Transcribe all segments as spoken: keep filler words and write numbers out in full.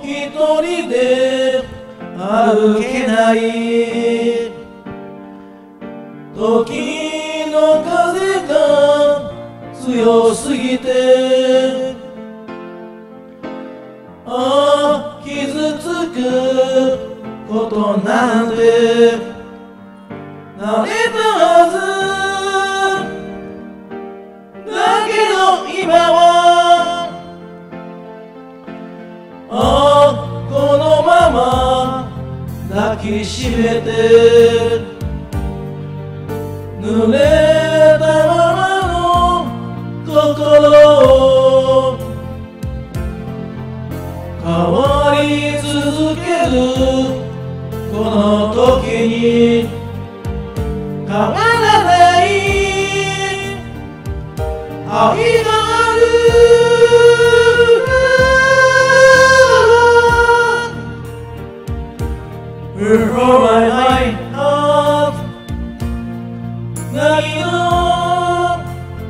一人で歩けない。時の風が強すぎて、ああ傷つくことなんて慣れたはずだけど、今はああこのまま抱きしめて、濡れたままの心を変わり続けるこの時に、変わらない愛がある。With all my heart 何を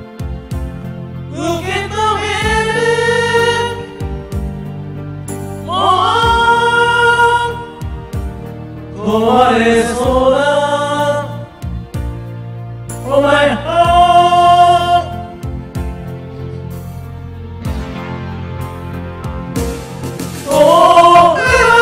受け止める、もう壊れそうだ Oh my heart Oh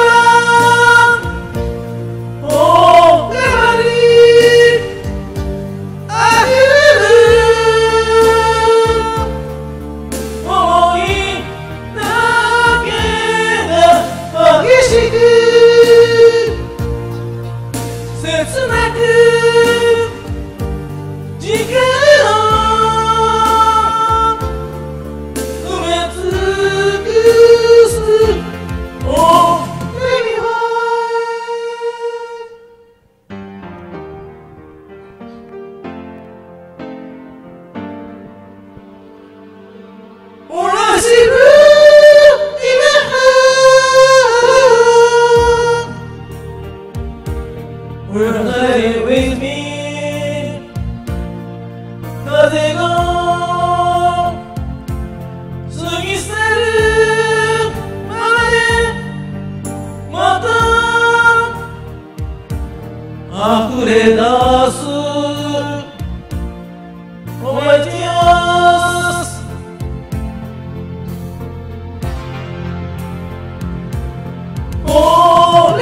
切なく時間を埋め尽くす Oh baby why 同じくStay with me 風が過ぎ去るまでまた溢れ出す Oh my tears Oh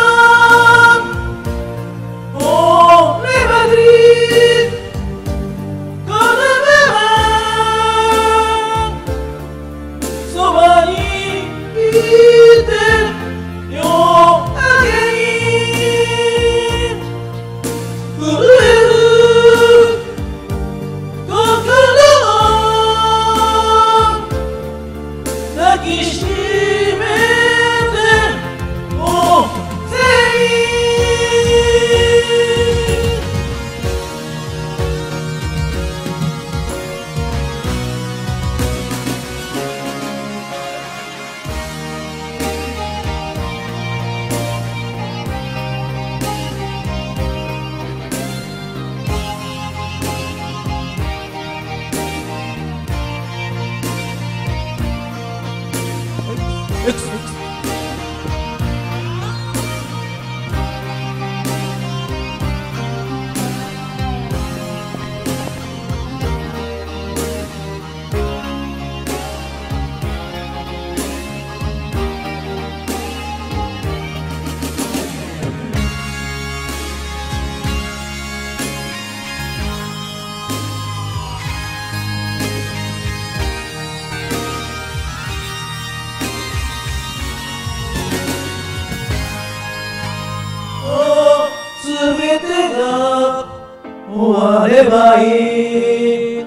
全てが終わればいい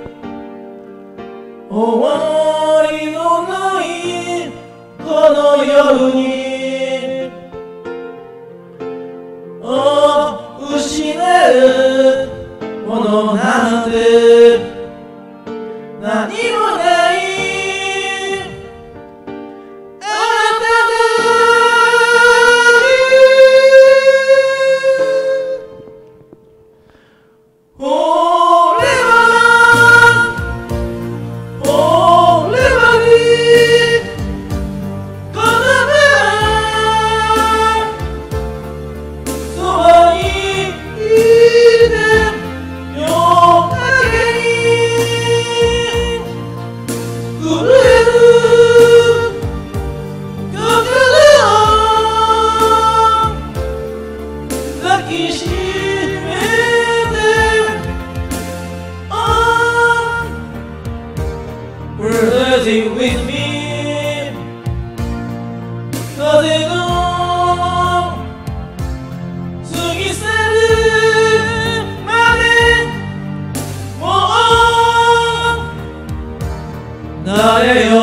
終わりのないこの夜にああ失うものなんて何もないこのまま crazy with me 風の過ぎ去るまでもう誰よ